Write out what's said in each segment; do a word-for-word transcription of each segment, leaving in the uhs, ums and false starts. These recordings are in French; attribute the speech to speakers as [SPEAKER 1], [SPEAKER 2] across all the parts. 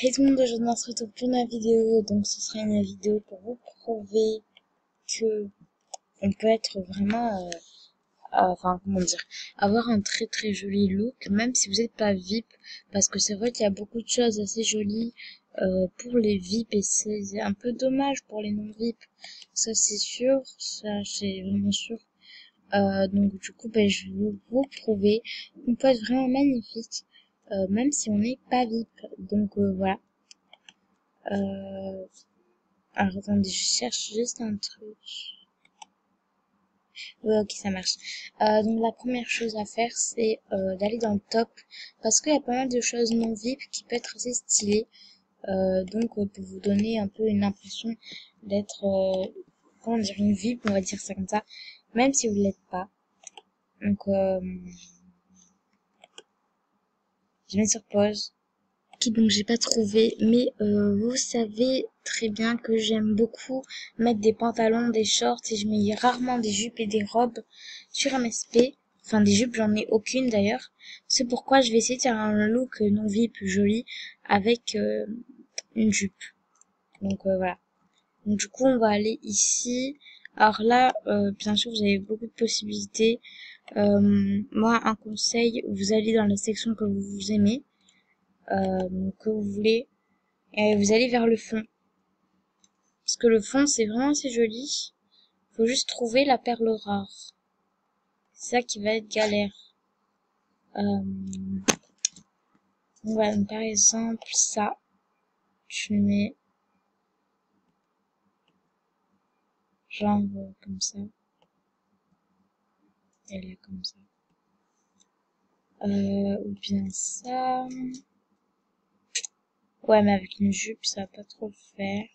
[SPEAKER 1] Hey tout le monde, aujourd'hui on se retrouve pour une vidéo, donc ce sera une vidéo pour vous prouver que on peut être vraiment, euh, euh, enfin comment dire, avoir un très très joli look, même si vous n'êtes pas V I P, parce que c'est vrai qu'il y a beaucoup de choses assez jolies euh, pour les V I P et c'est un peu dommage pour les non V I P, ça c'est sûr, ça c'est vraiment sûr. Euh, donc du coup, ben, je vais vous prouver qu'on peut être vraiment magnifique, euh, même si on n'est pas V I P, donc euh, voilà. Euh, alors attendez, je cherche juste un truc. Ouais, ok, ça marche. Euh, donc la première chose à faire, c'est euh, d'aller dans le top, parce qu'il y a pas mal de choses non V I P qui peuvent être assez stylées. Euh, donc euh, pour vous donner un peu une impression d'être, euh, comment dire, une V I P, on va dire ça comme ça, même si vous l'êtes pas. Donc euh, je mets sur pause. Ok, donc j'ai pas trouvé, mais euh, vous savez très bien que j'aime beaucoup mettre des pantalons, des shorts, et je mets rarement des jupes et des robes sur M S P. Enfin, des jupes, j'en ai aucune d'ailleurs. C'est pourquoi je vais essayer de faire un look non V I P joli avec euh, une jupe. Donc euh, voilà. Donc du coup, on va aller ici. Alors là, euh, bien sûr, vous avez beaucoup de possibilités. Euh, moi, un conseil, vous allez dans la section que vous aimez. Euh, que vous voulez, et vous allez vers le fond, parce que le fond c'est vraiment assez joli, faut juste trouver la perle rare, c'est ça qui va être galère. Euh, voilà, donc par exemple ça, je mets genre euh, comme ça, et là comme ça, euh, ou bien ça, ouais mais avec une jupe ça va pas trop le faire.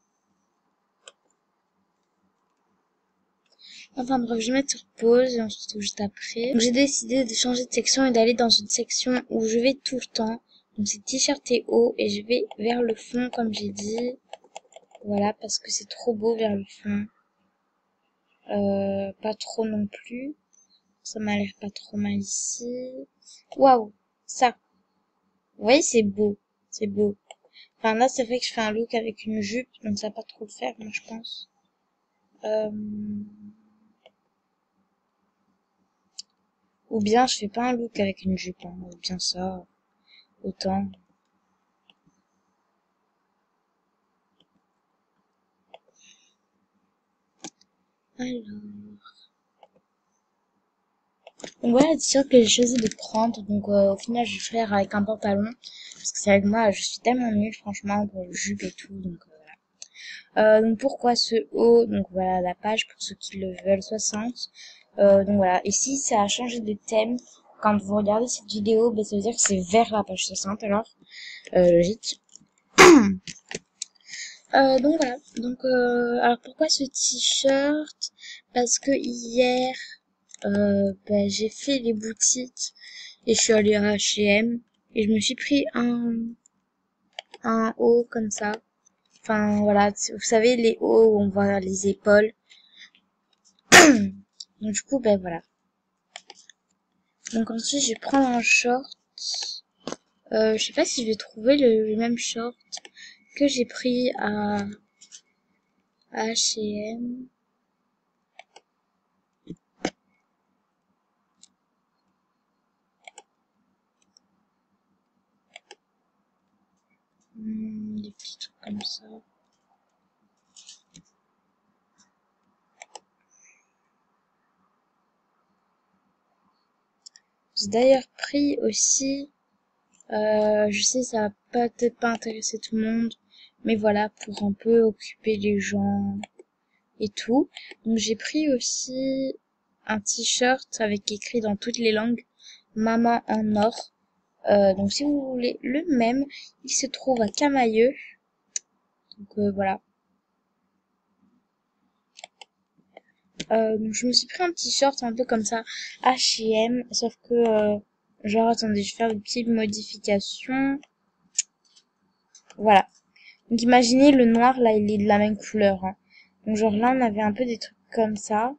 [SPEAKER 1] Enfin bref, je vais mettre sur pause et on se retrouve juste après. Donc j'ai décidé de changer de section et d'aller dans une section où je vais tout le temps. Donc c'est t-shirt et haut et je vais vers le fond comme j'ai dit. Voilà, parce que c'est trop beau vers le fond. Euh, pas trop non plus. Ça m'a l'air pas trop mal ici. Waouh, ça. Vous voyez, c'est beau. C'est beau. Enfin là, c'est vrai que je fais un look avec une jupe, donc ça va pas trop le faire, moi je pense. Euh... Ou bien je fais pas un look avec une jupe, hein. Ou bien ça, autant. Alors, donc voilà le t-shirt que j'ai choisi de prendre. Donc euh, au final, je vais faire avec un pantalon. Parce que c'est avec moi, je suis tellement nulle, franchement, pour le jupe et tout. Donc euh, voilà. Euh, donc pourquoi ce haut? Donc voilà la page pour ceux qui le veulent, soixante. Euh, donc voilà. Et si ça a changé de thème, quand vous regardez cette vidéo, ben, ça veut dire que c'est vers la page soixante alors. Euh, logique. Euh, donc voilà. Donc euh, alors pourquoi ce t-shirt? Parce que hier euh, bah, j'ai fait les boutiques et je suis allée à H et M et je me suis pris un un haut comme ça. Enfin voilà, vous savez les hauts où on voit les épaules. Donc du coup ben voilà. Donc ensuite je vais prendre un short. Euh, je sais pas si je vais trouver le, le même short que j'ai pris à, à H et M. Hmm, des petits trucs comme ça. J'ai d'ailleurs pris aussi, euh, je sais ça va peut-être pas intéresser tout le monde, mais voilà, pour un peu occuper les gens et tout. Donc j'ai pris aussi un t-shirt avec écrit dans toutes les langues Maman en or. Euh, donc si vous voulez le même, il se trouve à Camailleux. Donc euh, voilà. Euh, donc je me suis pris un t-shirt un peu comme ça H et M, sauf que euh, genre attendez, je vais faire une petite modification. Voilà. Donc imaginez le noir là, il est de la même couleur. Hein. Donc genre là on avait un peu des trucs comme ça.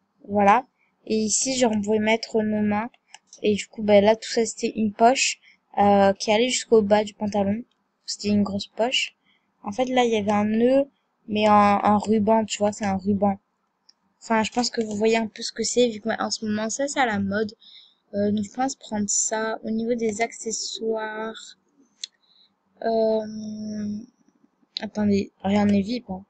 [SPEAKER 1] Voilà. Et ici genre on pouvait mettre nos mains. Et du coup bah là tout ça c'était une poche euh, qui allait jusqu'au bas du pantalon. C'était une grosse poche. En fait, là, il y avait un nœud, mais en, en ruban, tu vois, c'est un ruban. Enfin, je pense que vous voyez un peu ce que c'est, vu qu'en ce moment, ça, c'est à la mode. Euh, donc, je pense prendre ça. Au niveau des accessoires, euh, attendez, rien n'est V I P, hein.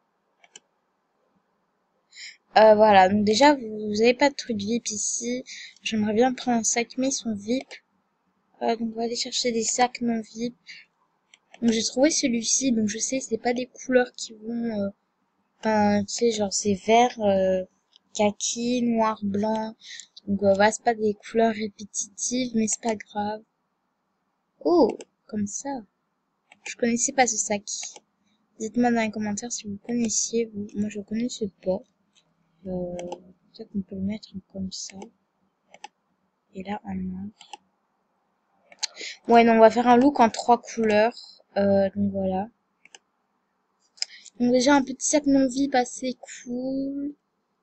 [SPEAKER 1] Euh, voilà, donc déjà, vous, vous avez pas de truc V I P ici. J'aimerais bien prendre un sac, mais ils sont V I P. Euh, donc, on va aller chercher des sacs non V I P. Donc, j'ai trouvé celui-ci, donc je sais, c'est pas des couleurs qui vont... Euh, enfin, tu sais, genre, c'est vert, euh, kaki, noir, blanc. Donc, euh, voilà, c'est pas des couleurs répétitives, mais c'est pas grave. Oh, comme ça. Je connaissais pas ce sac. Dites-moi dans les commentaires si vous connaissiez, vous. Moi, je connaissais pas. Euh, peut-être qu'on peut le mettre comme ça. Et là, en noir. Ouais, donc on va faire un look en trois couleurs. Euh, donc voilà. Donc déjà, un petit sac non V I P assez cool.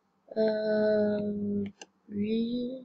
[SPEAKER 1] Euh, lui.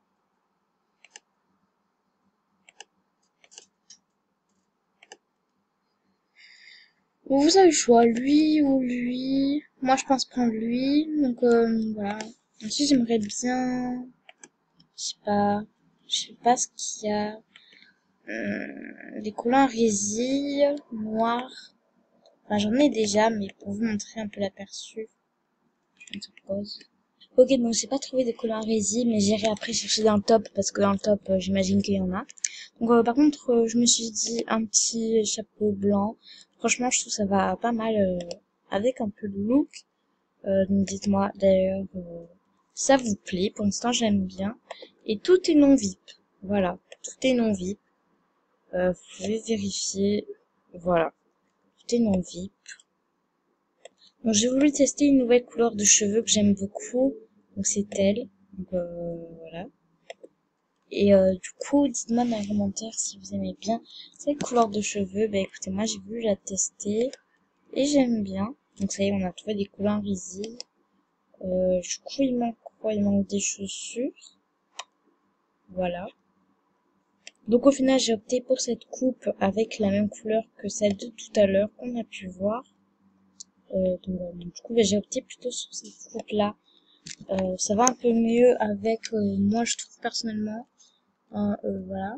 [SPEAKER 1] Bon, vous avez le choix, lui ou lui. Moi, je pense prendre lui. Donc euh, voilà. Ensuite, j'aimerais bien... Je sais pas. Je sais pas ce qu'il y a. Hum, des collants résille, noirs. Enfin, j'en ai déjà, mais pour vous montrer un peu l'aperçu. Je me pose. Ok, donc j'ai pas trouvé des collants résille, mais j'irai après chercher dans le top, parce que dans le top, euh, j'imagine qu'il y en a. Donc euh, par contre, euh, je me suis dit un petit chapeau blanc. Franchement, je trouve que ça va pas mal euh, avec un peu de look. Euh, donc dites-moi d'ailleurs, euh, ça vous plaît. Pour l'instant, j'aime bien. Et tout est non V I P. Voilà, tout est non V I P. Euh, vous pouvez vérifier. Voilà, tout est non V I P. Donc j'ai voulu tester une nouvelle couleur de cheveux que j'aime beaucoup. Donc c'est elle. Donc euh, voilà. Et euh, du coup, dites-moi dans les commentaires si vous aimez bien cette couleur de cheveux. Bah écoutez, moi j'ai voulu la tester et j'aime bien. Donc ça y est, on a trouvé des couleurs résille. Euh, du coup, il manque quoi? Il manque des chaussures. Voilà. Donc au final, j'ai opté pour cette coupe avec la même couleur que celle de tout à l'heure qu'on a pu voir. Euh, donc, euh, du coup, bah, j'ai opté plutôt sur cette coupe-là. Euh, ça va un peu mieux avec euh, moi, je trouve personnellement. Hein, euh, voilà.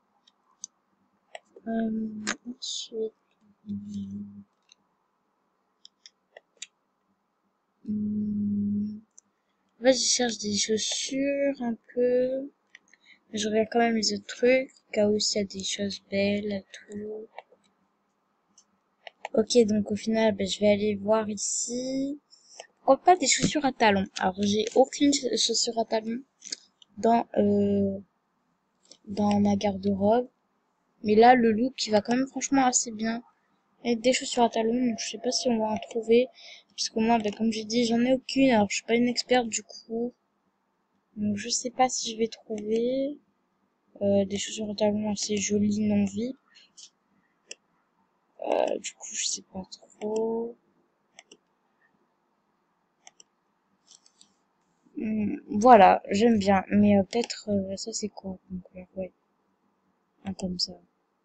[SPEAKER 1] Euh, ensuite, hum, hum, en fait, je cherche des chaussures un peu. Je regarde quand même les autres trucs, au cas où s'il y a des choses belles et tout. Ok, donc au final, ben, je vais aller voir ici. Pourquoi pas des chaussures à talons? Alors, j'ai aucune ch- chaussure à talons dans, euh, dans ma garde-robe. Mais là, le look, il va quand même franchement assez bien. Avec des chaussures à talons, donc je sais pas si on va en trouver. Parce que moi, ben, comme j'ai dit, j'en ai aucune. Alors, je suis pas une experte du coup. Donc, je sais pas si je vais trouver euh, des chaussures à talons assez jolies, non vie. Euh, du coup, je sais pas trop. Hum, voilà, j'aime bien. Mais euh, peut-être, euh, ça c'est quoi comme couleur? Ouais, un comme ça.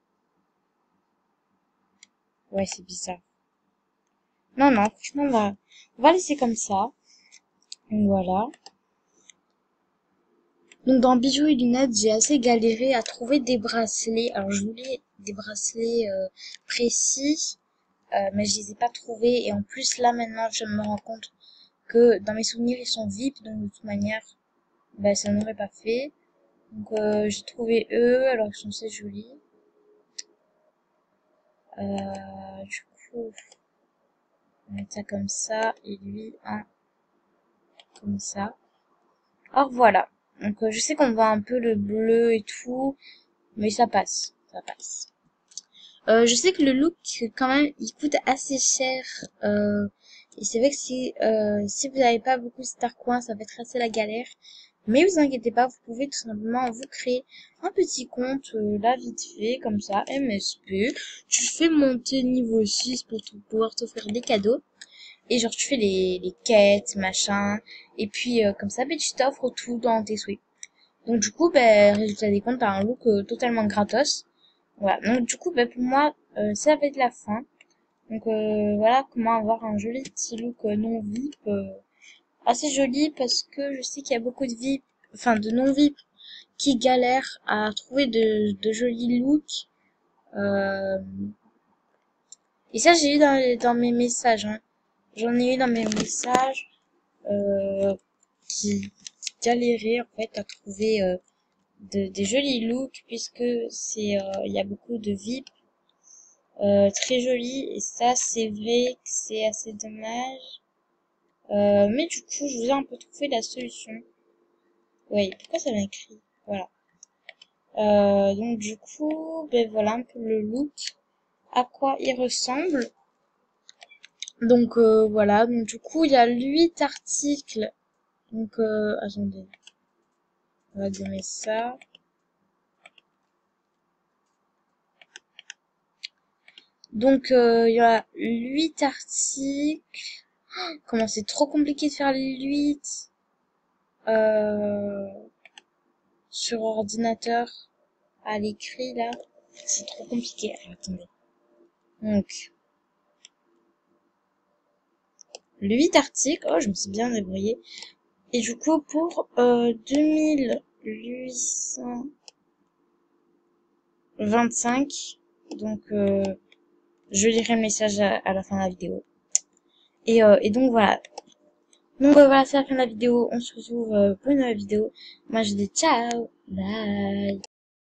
[SPEAKER 1] Ouais, c'est bizarre. Non, non, franchement, on va, on va laisser comme ça. Donc voilà. Donc dans bijoux et lunettes, j'ai assez galéré à trouver des bracelets. Alors je voulais des bracelets euh, précis, euh, mais je les ai pas trouvés. Et en plus là maintenant, je me rends compte que dans mes souvenirs, ils sont V I P, donc de toute manière, bah, ça n'aurait pas fait. Donc euh, j'ai trouvé eux, alors ils sont assez jolis. Euh, du coup, on va mettre ça comme ça, et lui, un comme ça. Alors voilà. Donc euh, je sais qu'on voit un peu le bleu et tout, mais ça passe, ça passe. Euh, je sais que le look, quand même, il coûte assez cher. Euh, et c'est vrai que si, euh, si vous n'avez pas beaucoup de Starcoin, ça va être assez la galère. Mais vous inquiétez pas, vous pouvez tout simplement vous créer un petit compte, euh, là, vite fait, comme ça, M S P. Tu fais monter niveau six pour te- pouvoir t'offrir des cadeaux. Et genre, tu fais les, les quêtes, machin. Et puis, euh, comme ça, ben, tu t'offres tout dans tes souhaits. Donc, du coup, ben, résultat des comptes, t'as un look euh, totalement gratos. Voilà, donc du coup, bah, pour moi, euh, ça va être la fin. Donc euh, voilà comment avoir un joli petit look euh, non V I P, euh, assez joli parce que je sais qu'il y a beaucoup de V I P, enfin de non V I P qui galèrent à trouver de, de jolis looks. Euh, et ça j'ai eu dans, les- dans mes messages, hein. J'en ai eu dans mes messages euh, qui galéraient en fait à trouver euh, de, des jolis looks puisque c'est euh, il y a beaucoup de V I P euh, très jolis et ça c'est vrai que c'est assez dommage. Euh, mais du coup, je vous ai un peu trouvé la solution. Oui, pourquoi ça m'a écrit? Voilà. Euh, donc du coup, ben voilà un peu le look, à quoi il ressemble. Donc euh, voilà, donc du coup, il y a huit articles. Donc euh, attendez, on va donner ça. Donc euh, il y a huit articles. Comment c'est trop compliqué de faire les huit euh, sur ordinateur à l'écrit là. C'est trop compliqué. Alors, attendez. Donc le huit articles, oh, je me suis bien débrouillée. Et du coup, pour euh, deux mille huit cent vingt-cinq, donc euh, je lirai le message à, à la fin de la vidéo. Et, euh, et donc voilà. Donc euh, voilà, c'est la fin de la vidéo. On se retrouve euh, pour une nouvelle vidéo. Moi je dis ciao, bye.